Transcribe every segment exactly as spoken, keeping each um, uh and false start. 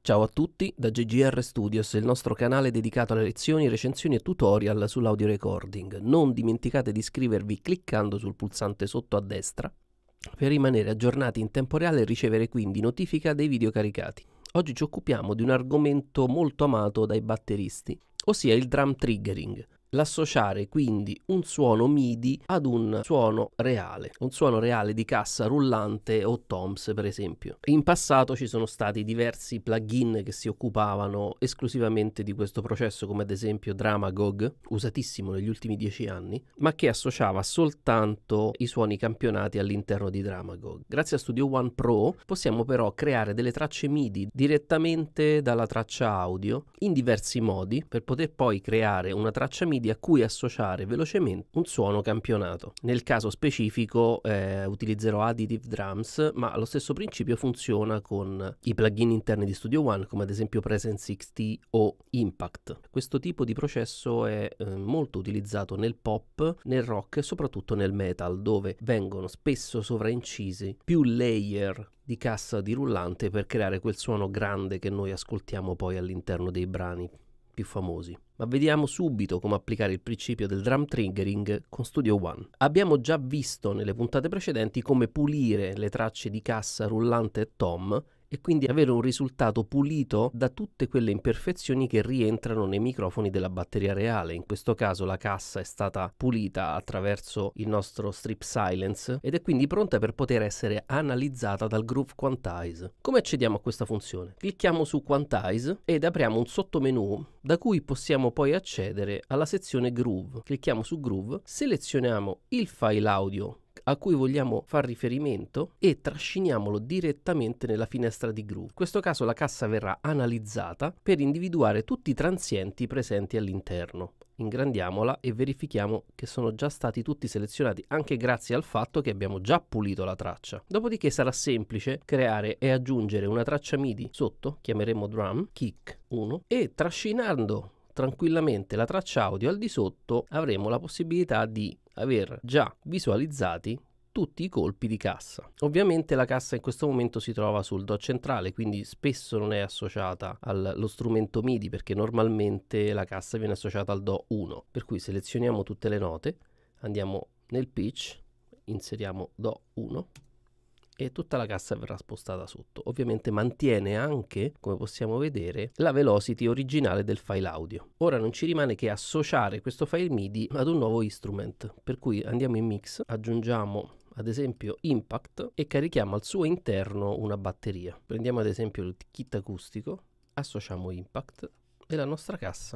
Ciao a tutti da G G R Studios, il nostro canale dedicato alle lezioni, recensioni e tutorial sull'audio recording. Non dimenticate di iscrivervi cliccando sul pulsante sotto a destra per rimanere aggiornati in tempo reale e ricevere quindi notifica dei video caricati. Oggi ci occupiamo di un argomento molto amato dai batteristi, ossia il drum triggering. L'associare quindi un suono MIDI ad un suono reale, un suono reale di cassa rullante o toms per esempio. In passato ci sono stati diversi plugin che si occupavano esclusivamente di questo processo, come ad esempio Dramagog, usatissimo negli ultimi dieci anni, ma che associava soltanto i suoni campionati all'interno di Dramagog. Grazie a Studio One Pro possiamo però creare delle tracce MIDI direttamente dalla traccia audio in diversi modi per poter poi creare una traccia MIDI a cui associare velocemente un suono campionato. Nel caso specifico eh, utilizzerò Additive Drums, ma lo stesso principio funziona con i plugin interni di Studio One, come ad esempio Presence X T o Impact. Questo tipo di processo è eh, molto utilizzato nel pop, nel rock e soprattutto nel metal, dove vengono spesso sovraincisi più layer di cassa di rullante per creare quel suono grande che noi ascoltiamo poi all'interno dei brani più famosi. Ma vediamo subito come applicare il principio del drum triggering con Studio One. Abbiamo già visto nelle puntate precedenti come pulire le tracce di cassa rullante e tom e quindi avere un risultato pulito da tutte quelle imperfezioni che rientrano nei microfoni della batteria reale. In questo caso la cassa è stata pulita attraverso il nostro strip silence ed è quindi pronta per poter essere analizzata dal Groove Quantize. Come accediamo a questa funzione? Clicchiamo su Quantize ed apriamo un sottomenu da cui possiamo poi accedere alla sezione Groove. Clicchiamo su Groove, selezioniamo il file audio a cui vogliamo far riferimento e trasciniamolo direttamente nella finestra di Groove. In questo caso la cassa verrà analizzata per individuare tutti i transienti presenti all'interno. Ingrandiamola e verifichiamo che sono già stati tutti selezionati, anche grazie al fatto che abbiamo già pulito la traccia. Dopodiché sarà semplice creare e aggiungere una traccia MIDI sotto, chiameremo drum, kick uno, e trascinando tranquillamente la traccia audio al di sotto avremo la possibilità di aver già visualizzati tutti i colpi di cassa. Ovviamente la cassa in questo momento si trova sul Do centrale, quindi spesso non è associata allo strumento MIDI, perché normalmente la cassa viene associata al Do uno. Per cui selezioniamo tutte le note, andiamo nel pitch, inseriamo Do uno e tutta la cassa verrà spostata sotto. Ovviamente mantiene anche, come possiamo vedere, la velocity originale del file audio. Ora non ci rimane che associare questo file MIDI ad un nuovo instrument, per cui andiamo in Mix, aggiungiamo ad esempio Impact e carichiamo al suo interno una batteria. Prendiamo ad esempio il kit acustico, associamo Impact e la nostra cassa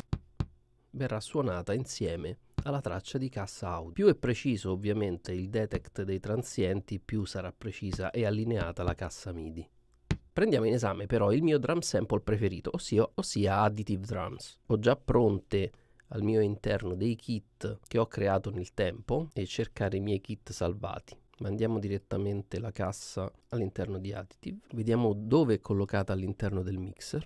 verrà suonata insieme alla traccia di cassa audio. Più è preciso ovviamente il detect dei transienti, più sarà precisa e allineata la cassa MIDI. Prendiamo in esame però il mio drum sample preferito, ossia, ossia Additive Drums. Ho già pronte al mio interno dei kit che ho creato nel tempo e cercare i miei kit salvati. Mandiamo direttamente la cassa all'interno di Additive, vediamo dove è collocata all'interno del mixer.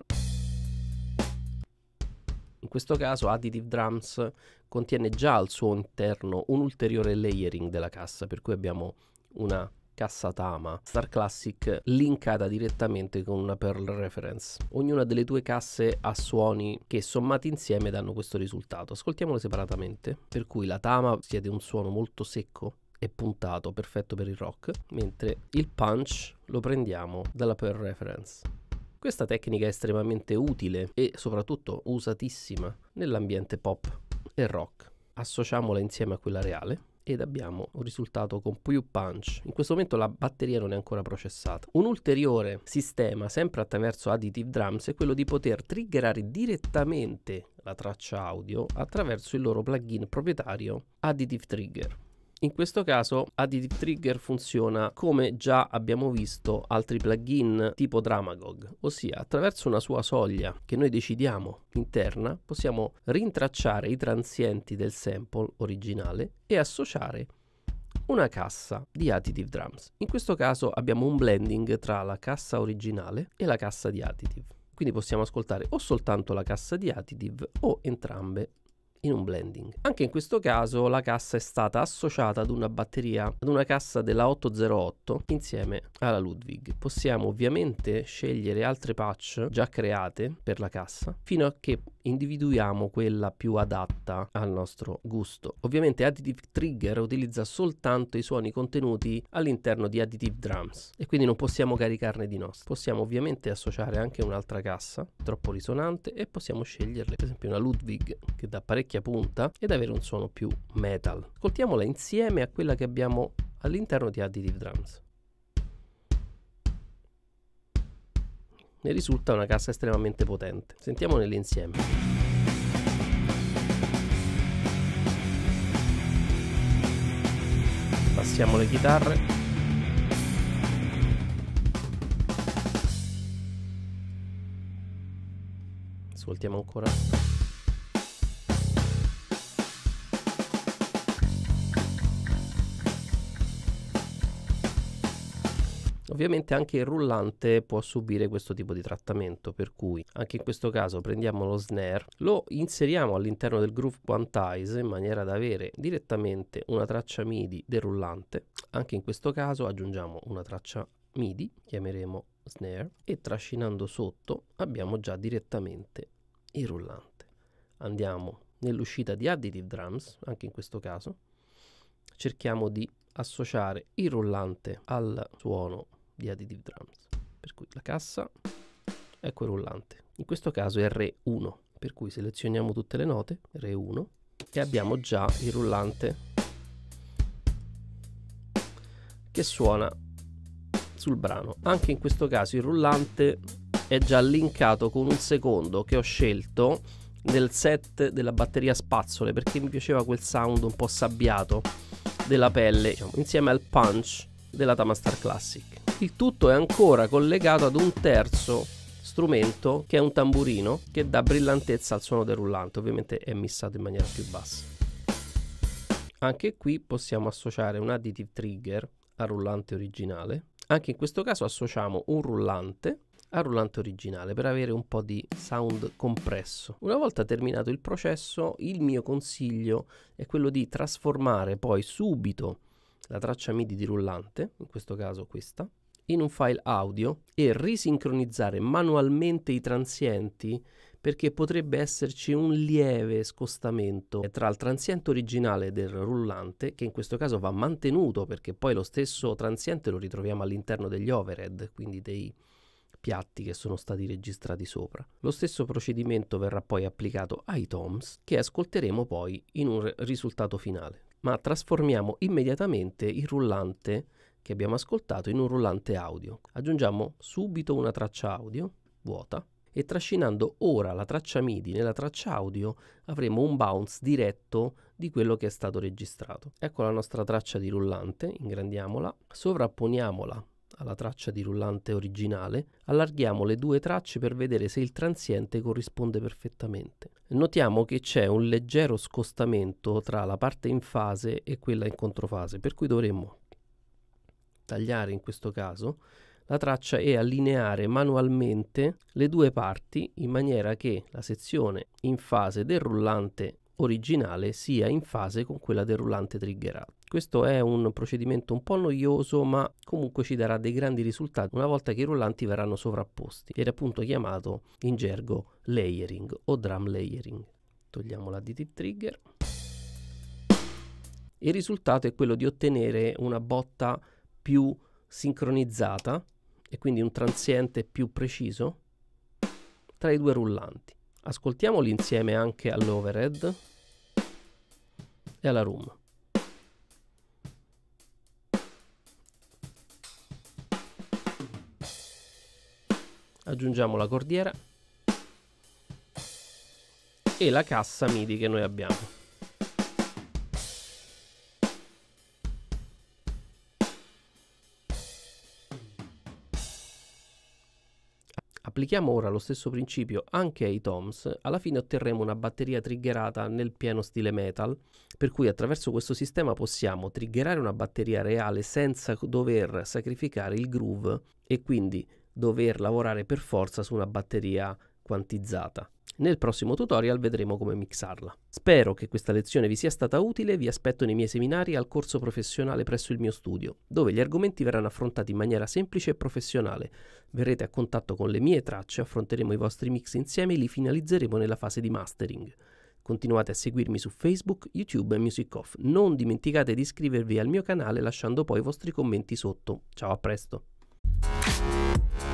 In questo caso Additive Drums contiene già al suo interno un ulteriore layering della cassa, per cui abbiamo una cassa Tama Star Classic linkata direttamente con una Pearl Reference. Ognuna delle due casse ha suoni che sommati insieme danno questo risultato. Ascoltiamole separatamente, per cui la Tama siede un suono molto secco e puntato, perfetto per il rock, mentre il punch lo prendiamo dalla Pearl Reference. Questa tecnica è estremamente utile e soprattutto usatissima nell'ambiente pop e rock. Associamola insieme a quella reale ed abbiamo un risultato con più punch. In questo momento la batteria non è ancora processata. Un ulteriore sistema, sempre attraverso Additive Drums, è quello di poter triggerare direttamente la traccia audio attraverso il loro plugin proprietario Additive Trigger. In questo caso Additive Trigger funziona come già abbiamo visto altri plugin tipo Dramagog, ossia attraverso una sua soglia che noi decidiamo interna possiamo rintracciare i transienti del sample originale e associare una cassa di Additive Drums. In questo caso abbiamo un blending tra la cassa originale e la cassa di Additive, quindi possiamo ascoltare o soltanto la cassa di Additive o entrambe in un blending. Anche in questo caso la cassa è stata associata ad una batteria, ad una cassa della otto zero otto insieme alla Ludwig. Possiamo ovviamente scegliere altre patch già create per la cassa fino a che individuiamo quella più adatta al nostro gusto. Ovviamente Additive Trigger utilizza soltanto i suoni contenuti all'interno di Additive Drums e quindi non possiamo caricarne di nostri. Possiamo ovviamente associare anche un'altra cassa troppo risonante e possiamo sceglierle, per esempio una Ludwig che dà parecchia punta ed avere un suono più metal. Ascoltiamola insieme a quella che abbiamo all'interno di Additive Drums. Ne risulta una cassa estremamente potente. Sentiamole insieme. Passiamo le chitarre. Ascoltiamo ancora. Ovviamente anche il rullante può subire questo tipo di trattamento, per cui anche in questo caso prendiamo lo snare, lo inseriamo all'interno del groove quantize in maniera da avere direttamente una traccia MIDI del rullante. Anche in questo caso aggiungiamo una traccia MIDI, chiameremo snare, e trascinando sotto abbiamo già direttamente il rullante. Andiamo nell'uscita di Additive Drums, anche in questo caso cerchiamo di associare il rullante al suono di Additive Drums, per cui la cassa, ecco il rullante, in questo caso è R uno, per cui selezioniamo tutte le note, R uno, e abbiamo già il rullante che suona sul brano. Anche in questo caso il rullante è già linkato con un secondo che ho scelto nel set della batteria spazzole, perché mi piaceva quel sound un po' sabbiato della pelle, diciamo, insieme al punch della Tamastar Classic. Il tutto è ancora collegato ad un terzo strumento che è un tamburino che dà brillantezza al suono del rullante, ovviamente è missato in maniera più bassa. Anche qui possiamo associare un Additive Trigger al rullante originale. Anche in questo caso associamo un rullante al rullante originale per avere un po' di sound compresso. Una volta terminato il processo, il mio consiglio è quello di trasformare poi subito la traccia MIDI di rullante, in questo caso questa, in un file audio e risincronizzare manualmente i transienti, perché potrebbe esserci un lieve scostamento tra il transiente originale del rullante, che in questo caso va mantenuto perché poi lo stesso transiente lo ritroviamo all'interno degli overhead, quindi dei piatti che sono stati registrati sopra. Lo stesso procedimento verrà poi applicato ai toms, che ascolteremo poi in un risultato finale. Ma trasformiamo immediatamente il rullante che abbiamo ascoltato in un rullante audio. Aggiungiamo subito una traccia audio vuota e trascinando ora la traccia MIDI nella traccia audio avremo un bounce diretto di quello che è stato registrato. Ecco la nostra traccia di rullante, ingrandiamola, sovrapponiamola alla traccia di rullante originale, allarghiamo le due tracce per vedere se il transiente corrisponde perfettamente. Notiamo che c'è un leggero scostamento tra la parte in fase e quella in controfase, per cui dovremmo tagliare in questo caso la traccia e allineare manualmente le due parti in maniera che la sezione in fase del rullante originale sia in fase con quella del rullante triggerato. Questo è un procedimento un po' noioso, ma comunque ci darà dei grandi risultati una volta che i rullanti verranno sovrapposti. Viene appunto chiamato in gergo layering o drum layering. Togliamo l'Additive Trigger. Il risultato è quello di ottenere una botta più sincronizzata e quindi un transiente più preciso tra i due rullanti. Ascoltiamoli insieme anche all'overhead e alla room. Aggiungiamo la cordiera e la cassa MIDI che noi abbiamo. Applichiamo ora lo stesso principio anche ai toms, alla fine otterremo una batteria triggerata nel pieno stile metal, per cui attraverso questo sistema possiamo triggerare una batteria reale senza dover sacrificare il groove e quindi dover lavorare per forza su una batteria quantizzata. Nel prossimo tutorial vedremo come mixarla. Spero che questa lezione vi sia stata utile e vi aspetto nei miei seminari al corso professionale presso il mio studio, dove gli argomenti verranno affrontati in maniera semplice e professionale. Verrete a contatto con le mie tracce, affronteremo i vostri mix insieme e li finalizzeremo nella fase di mastering. Continuate a seguirmi su Facebook, YouTube e Music Off. Non dimenticate di iscrivervi al mio canale lasciando poi i vostri commenti sotto. Ciao, a presto!